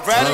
Y'all ready?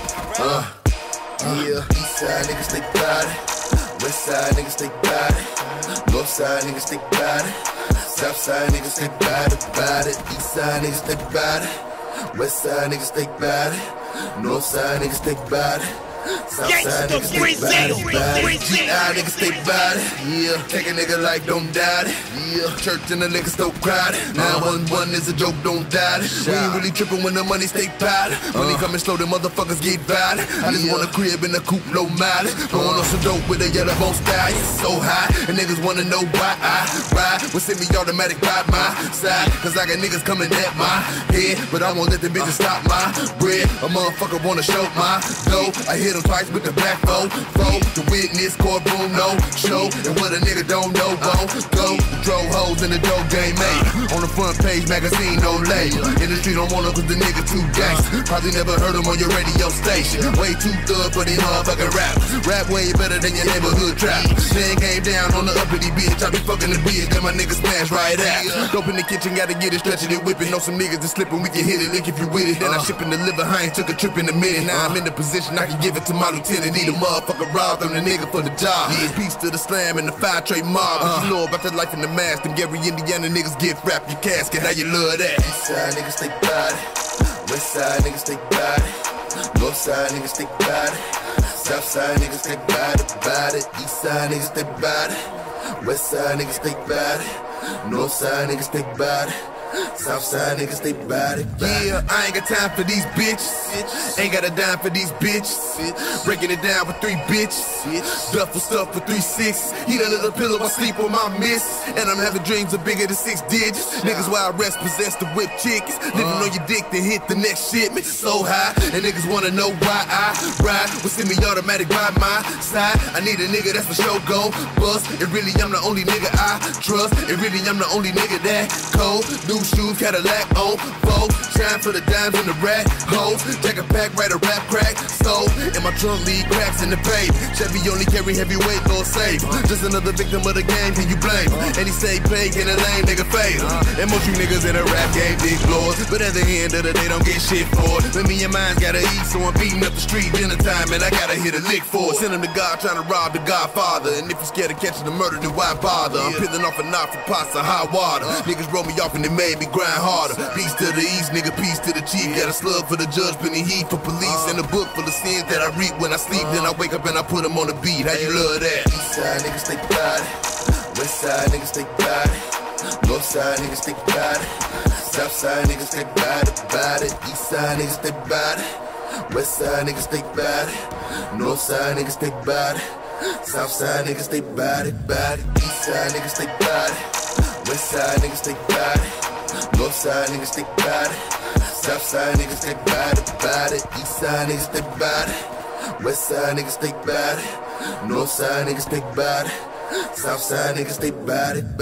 Yeah, east side niggas stay bout it. West side niggas stay bout it. North side niggas stay bout it. South side niggas stay bout it. East side niggas stay bout it. West side niggas stay bout it. North side niggas stay bout it. South side niggas stay bout it. GI niggas stay bout it. Yeah, take a nigga like don't doubt it. Yeah, church and the liquor store crowded. 911 is a joke, don't doubt it. We ain't really tripping when the money stay powder. Money coming slow, the motherfuckers get violent. I just want a crib in a coupe, low mileage. Going on some dope with a yellow bone style. It's so high, and niggas wanna know why I ride with semi-automatic by my side. Cause I got niggas coming at my head, but I won't let the bitches stop my bread. A motherfucker wanna show my dough. I hit him twice with the back foe. The witness, courtroom, no show. And what a nigga don't know, won't go. Drove hoes in the dope game, mate. On the front page, magazine, no label. Industry don't want him cause the nigga too gangsta. Probably never heard him on your radio station. Way too thug for these motherfucking rappers. Rap way better than your neighborhood trap. Then came down on the uppity bitch. I be fucking the bitch, then my niggas smash right out. Dope in the kitchen, gotta get it, stretching it, whipping. Know some niggas that slipping, we can hit it, lick if you with it. Then I ship and deliver, I ain't took a trip in a minute. Now I'm in the position, I can give it to my lieutenant. Need a motherfucker robbed, I'm the nigga for the job. Peace to the slam and the 5-tray mob. You know about the life in the mask. Them Gary, Indiana niggas get wrapped your casket. How you love that? East side niggas stay bout it. West side niggas stay bout it. North side niggas stay bout it. South side niggas stay bout it. East side niggas stay bout it. West side niggas stay bout it. North side niggas stay bout it. South side niggas stay bout it. Yeah, I ain't got time for these bitches. Ain't got a dime for these bitches. Breaking it down with 3 bitches. Duffel stuff for 3-6. Eat a little pillow, I sleep on my miss. And I'm having dreams of bigger than 6 digits. Niggas wild rest possess the whip chickens. Living on your dick to hit the next shipment. So high, and niggas wanna know why I ride with semi-automatic by my side. I need a nigga that's for sure gon' bust. And really I'm the only nigga I trust. And really I'm the only nigga that cold. New shoes, Cadillac on Vogue. Shine for the dimes and the rat hoes. Take a pack, write a rap crack. So in my trunk, leave cracks in the pavement. Chevy only carry heavyweight, Lord save. Just another victim of the game, can you blame? And he say pay, in a lane, nigga fade. And most you niggas in the rap game, big floors. But at the end of the day, don't get shit for it. But me and mine gotta eat, so I'm beating up the street dinner time. And I gotta hit a lick for it. Send him to God, trying to rob the Godfather. And if you're scared of catching the murder, then why bother? I'm peeling off a knife for pots of hot water. Niggas roll me off and they made me grind harder. Peace to the east, nigga, peace to the chief. Got a slug for the judge, plenty heat for police. And a book full of sins that I read when I sleep. Then I wake up and I put them on the beat. How you love that? East side niggas stay bout it. West side niggas stay bout it. North side niggas stay bout it. South side niggas stay bout it. East side niggas stay bout it. West side niggas stay bout it. North side niggas stay bout it. South side niggas stay bout it. East side niggas stay bout it. West side niggas stay bout it. North side niggas stay bout it. South side niggas stay bout it. East side niggas stay bout it. West side niggas stay bout it. North side niggas stay bout it. South side niggas stay bout it.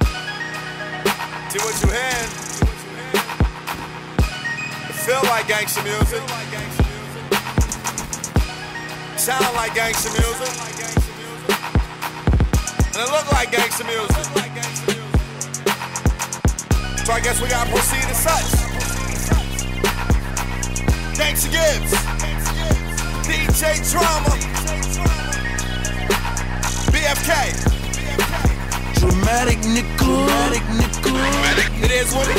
See what you had? It feel like gangsta music. Sound like gangsta music. And it look like gangsta music. So I guess we gotta proceed as such. Gangsta Gibbs, DJ Drama, BFK. Dramatic nickel. It is what it